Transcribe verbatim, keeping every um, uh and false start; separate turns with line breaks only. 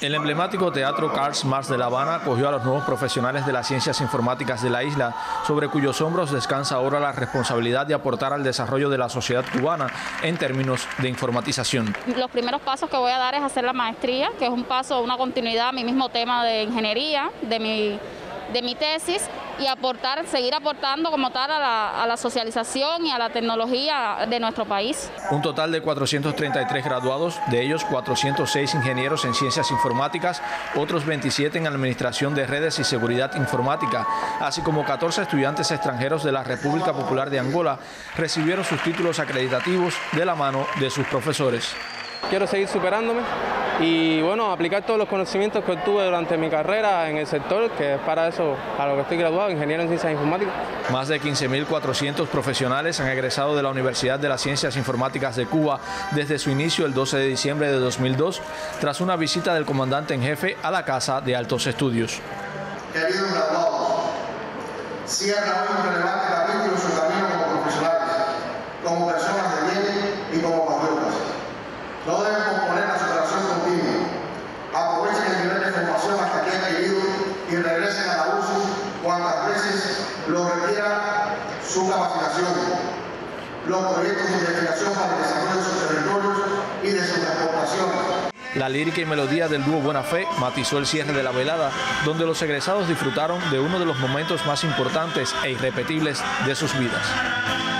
El emblemático Teatro Karl Marx de La Habana acogió a los nuevos profesionales de las ciencias informáticas de la isla, sobre cuyos hombros descansa ahora la responsabilidad de aportar al desarrollo de la sociedad cubana en términos de informatización.
Los primeros pasos que voy a dar es hacer la maestría, que es un paso, una continuidad a mi mismo tema de ingeniería, de mi, de mi tesis, y aportar, seguir aportando como tal a la, a la socialización y a la tecnología de nuestro país.
Un total de cuatrocientos treinta y tres graduados, de ellos cuatrocientos seis ingenieros en ciencias informáticas, otros veintisiete en administración de redes y seguridad informática, así como catorce estudiantes extranjeros de la República Popular de Angola, recibieron sus títulos acreditativos de la mano de sus profesores.
Quiero seguir superándome y bueno, aplicar todos los conocimientos que obtuve durante mi carrera en el sector, que es para eso a lo que estoy graduado, ingeniero en ciencias informáticas.
Más de quince mil cuatrocientos profesionales han egresado de la Universidad de las Ciencias Informáticas de Cuba desde su inicio el doce de diciembre de dos mil dos, tras una visita del comandante en jefe a la Casa de Altos Estudios.
Queridos graduados, cierra hoy un relevante capítulo en su camino como profesionales, como personas de bien y como patriotas. No deben posponer la superación continua. Aprovechen el nivel de formación hasta que han adquirido y regresen a la U C U cuantas veces lo requiera su capacitación, los proyectos de investigación para el desarrollo de sus territorios y de sus exportaciones.
La lírica y melodía del dúo Buena Fe matizó el cierre de la velada, donde los egresados disfrutaron de uno de los momentos más importantes e irrepetibles de sus vidas.